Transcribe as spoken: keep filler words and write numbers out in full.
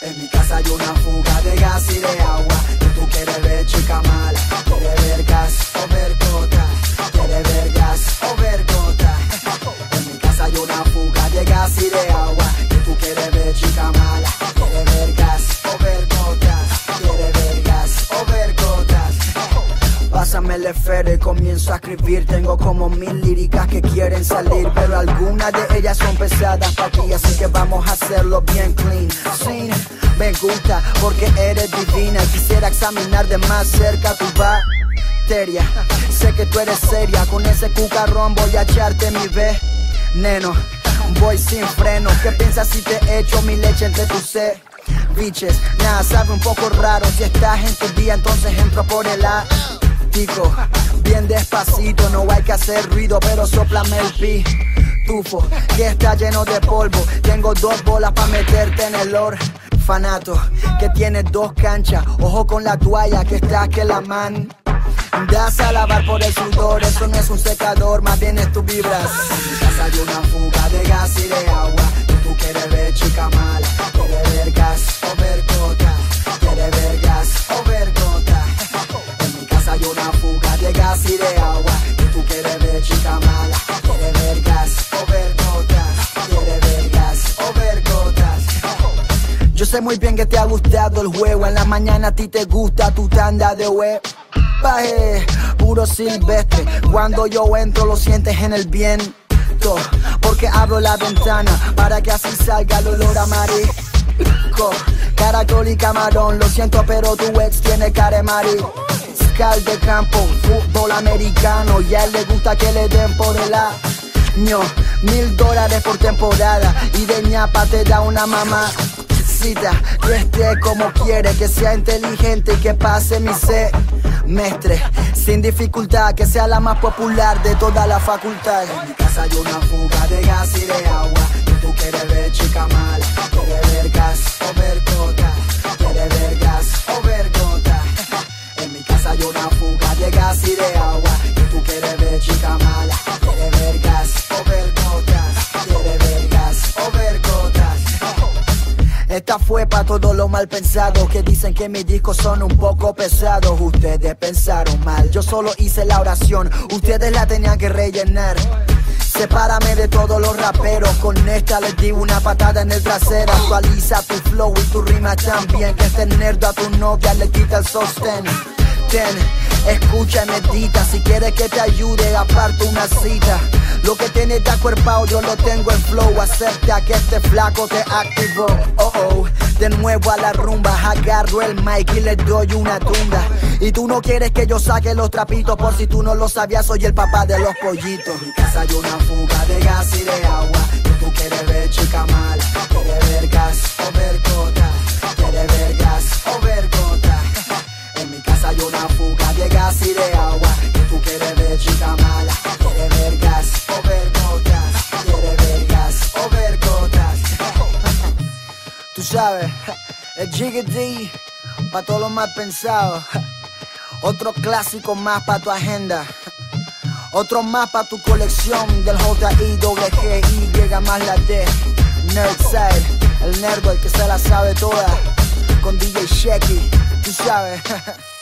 En mi casa hay una fuga de gas y de agua. Y tú quieres ver chica mala, quieres ver gas o ver gota, quieres ver gas o ver gota. En mi casa hay una fuga de gas y de agua. Y tú quieres ver chica mala, quieres ver gas o ver gotas, quieres ver gas o ver gotas. Pásame el esfero y comienzo a escribir. Tengo como mil líricas que quieren salir, pero algunas de ellas son pesadas para ti, así que vamos a hacerlo bien clean. Sí, me gusta porque eres divina y quisiera examinar de más cerca tu bacteria. Sé que tú eres seria, con ese cucarrón voy a echarte mi veneno. Voy sin freno, ¿qué piensas si te echo mi leche entre tus ceviches? Nada, sabe un poco raro, si estás en tu día entonces entro por el ático. Bien despacito, no hay que hacer ruido, pero sóplame el pitufo que está lleno de polvo. Tengo dos bolas pa' meterte en el orfanato, que tiene dos canchas. Ojo con la toalla que está que la man das a lavar por el sudor. Eso no es un secador, más bien es tu vibras. En mi casa hay una fuga de gas y de agua. Y tú quieres ver chica mala, quieres ver gas o ver gota, quieres ver gas o ver gota. En mi casa hay una fuga de gas y de agua. Y tú quieres ver chica mala, quieres ver gas o ver gotas, quieres ver gas o ver gotas. Yo sé muy bien que te ha gustado el juego. En la mañana a ti te gusta tu tanda de web. Baje, puro silvestre. Cuando yo entro lo sientes en el viento, porque abro la ventana para que así salga el olor a marisco. Caracol y camarón, lo siento pero tu ex tiene cara de mariscal de campo, fútbol americano. Y a él le gusta que le den por el año mil dólares por temporada. Y de ñapa te da una mamá. Que esté como quiere, que sea inteligente y que pase mi semestre sin dificultad, que sea la más popular de toda la facultad. En mi casa hay una fuga de gas y de agua. Y tú quieres ver chica mala, quieres ver gas o ver gota, quieres ver gas o ver gota. En mi casa hay una fuga de gas y de agua. Y tú quieres ver chica mala, quieres ver gas o ver gotas, quieres ver gas o ver gotas. Esta fue pa' todos los mal pensados que dicen que mis discos son un poco pesados. Ustedes pensaron mal, yo solo hice la oración, ustedes la tenían que rellenar. Sepárame de todos los raperos, con esta les di una patada en el trasero. Actualiza tu flow y tu rima también, que este nerdo a tu novia le quita el sostén. Ten, escucha y medita, si quieres que te ayude aparte una cita. Lo que tienes de acuerpado yo lo tengo en flow. Acepta que este flaco te activó. Oh oh, de nuevo a la rumba. Agarro el mic y le doy una tunda. Y tú no quieres que yo saque los trapitos, por si tú no lo sabías, soy el papá de los pollitos. En mi casa hay una fuga de gas y de agua. Y tú quieres ver chica mala, quieres ver gas o ver gota, quieres ver gas o ver gota. En mi casa hay una fuga de gas y de agua. Y tú quieres ver chica mala, quieres ver gas o ver gotas, quieres ver gas o ver gotas. Tú sabes, el Jiggy D pa' todos los mal pensados. Otro clásico más pa' tu agenda. Otro más pa' tu colección del J I G G Y más la D. Nerdside, el nerdo, el que se la sabe toda. Con D J Shecky, tú sabes.